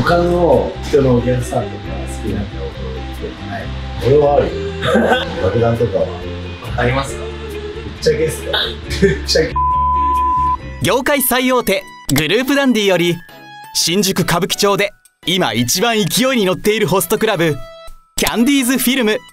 他の人のお客さんとか好きな顔とかない？俺はあるよ。爆弾とかはありますか？ ぶっちゃけっすか？ぶっちゃけ。 業界最大手グループダンディより新宿歌舞伎町で今一番勢いに乗っているホストクラブキャンディーズフィルム。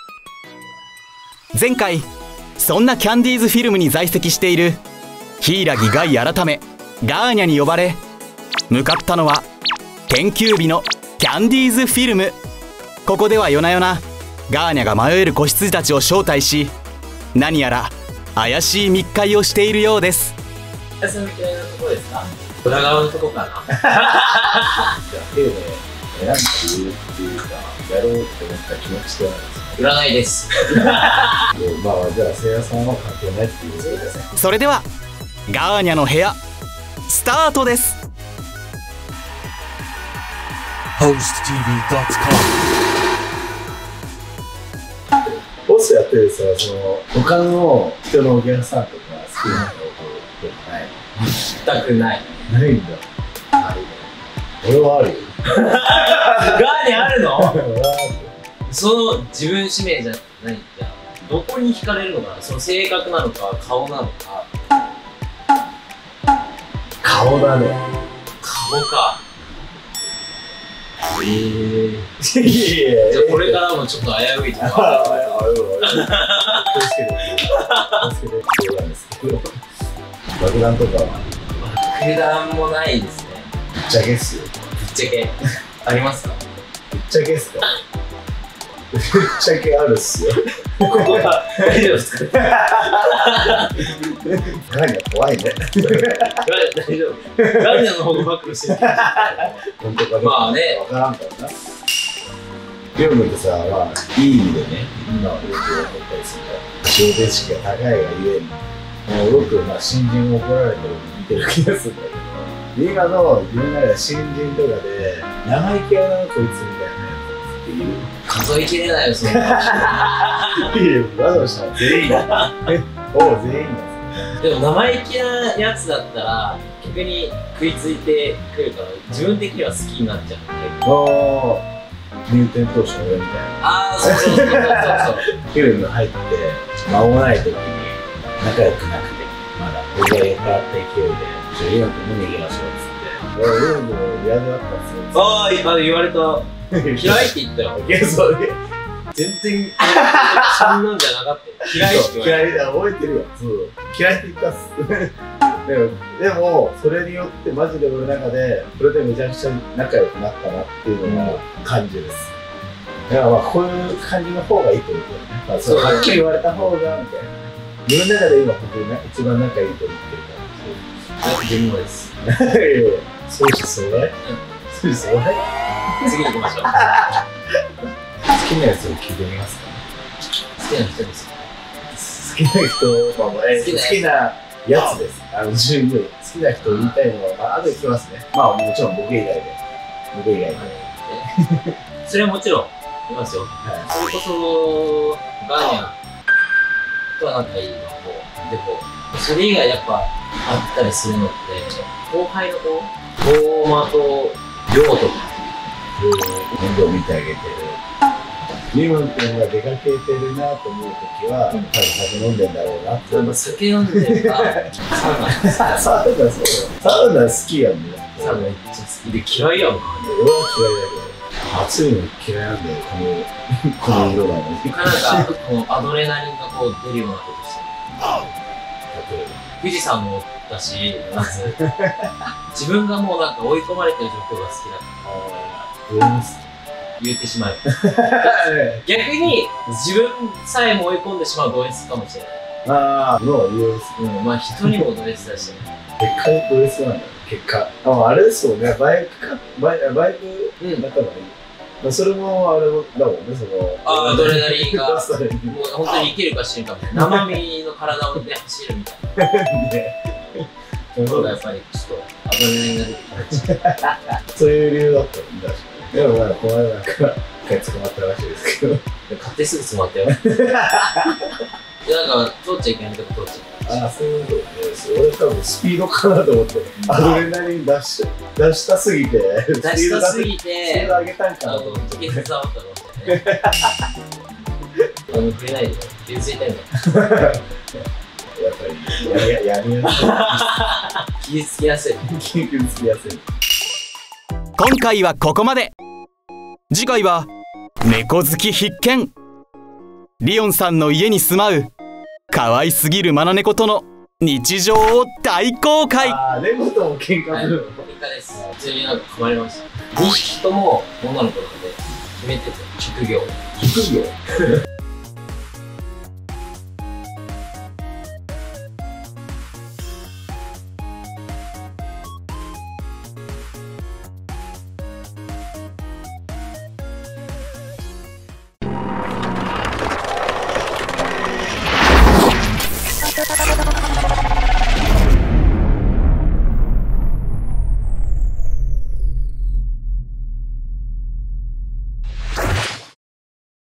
前回そんなキャンディーズフィルムに在籍している柊ガイ改めガーニャに呼ばれ向かったのは研究日のキャンディーズフィルム。ここでは夜な夜なガーニャが迷える子羊たちを招待し何やら怪しい密会をしているようです。 休み嫌いなところですか？裏側のとこかな。 じゃあ手で選んだ理由っていうかやろうって思った気持ちではないですか？ 占いです。 まあじゃあせいやさんは関係ないっていうことですね。 それではガーニャの部屋スタートです。 HostTV.com ホストやってるさ、その他の人のお客さんとか好きな顔とかない？ 全くない。 ないんだ。ある。俺はあるよ。 ガーニャあるの？ 俺はあるよ。 その自分指名じゃないじゃん。どこに惹かれるのかな。その性格なのか顔なのか。 顔だね。 顔か。 いやいやじゃあこれからもちょっと危ういとこ気をつけてそうなんですけど、爆弾とかは爆弾もないですね。 ぶっちゃけっすよ。 ぶっちゃけありますか？ ぶっちゃけっすか？ぶっちゃけあるっすよ。 ここは大丈夫ですか？ 何が怖いね。 大丈夫。ガーニャの方が暴露してる。 本当かね。 まあね、 わからんからな。ゲームってさ、まあいい意味でね、今はよく起こったりするから、仕事意識が高いがゆえに、よくまあ新人怒られてるの見てる気がするんだけど、今の自分の中で新人とかで生意気やなこいつみたいなやつっている？ 数えきれないよ、そんな。 いや、わざわざ全員だ。おう、全員だ。 でも生意気なやつだったら逆に食いついてくるから自分的には好きになっちゃう。 入店当初の俺みたいな。 ああ、そうそうそうそうそう。 フィルム入って間もない時に仲良くなくて、まだ僕が酔っ払った勢いで「今君飲み行きましょう」っつって「俺飲むの嫌だったんですよ」 ああ、言われた。嫌いって言ったよ。 いや、それ全然そんなんじゃなかったよ。嫌いって言われ嫌いだ、覚えてるよ。そう嫌いって言ったっす。でもそれによってマジで俺の中でこれでめちゃくちゃ仲良くなったなっていうのが感じです。だからまあこういう感じの方がいいってことだよね。まあそうはっきり言われた方がみたいな。自分の中で今本当に一番仲いいと思ってるから。 自分もです。 いやいや、そうしそうだい。そうしそうだい。 次行きましょう。 好きなやつを聞いてみますか。 好きな人ですか？ 好きな人、まあ好きなやつです。十分好きな人を言いたいのは、まあ後で聞きますね。まあもちろん僕以外で。僕以外で。 それはもちろんいますよ。それこそガーニャとは仲いいのも、でもそれ以外やっぱあったりするのって後輩の子、大間と亮とか面倒見てあげてる。リム君が出かけてるなと思うときは、多分酒飲んでんだろうなって思う。 酒飲んでるからサウナ好き。 サウナそう。サウナ好きやんね。 サウナめっちゃ好きで嫌いやんか。 俺は嫌いだけど。暑いの嫌いなんだよ、この色なのに。 なんかこのアドレナリンがこう出るようなことしてる。 例えば富士山もおったし、まず自分がもうなんか追い込まれてる状況が好きだから言ってしまう。逆に自分さえも追い込んでしまうド S かもしれない。 ああ、の言う。 まあ人にもド S だし、 結果ド S なんだよ、結果。あれですもんね、バイク仲がいい。それもあれだもんね、その。 アドレナリンがもう出される本当に生きるか死ぬかみたいな。生身の体で走るみたいな。 ね。 そうがやっぱりちょっとアドレナリンが出てきました。 そういう理由だったんだし。でもこの間なんか一回捕まったらしいですけど。 勝手にすぐ詰まったよ。なんか通っちゃいけないとこ通っちゃう。 ああ、そういうことね。俺多分スピードかなと思って、アドレナリン出しちゃう。 出したすぎて、 出したすぎスピてード上げたんかな。 時計触ったかもしれない。触れないで、傷ついてんだよ。 やっぱり、やりやすい。 傷つきやすい。 緊急つきやすい。 今回はここまで。次回は猫好き必見。リオンさんの家に住まう可愛すぎるマナネコとの日常を大公開。 猫とも喧嘩するの。 喧嘩です。普通になんか噛まれました。2匹とも女の子なので決めてて、職業。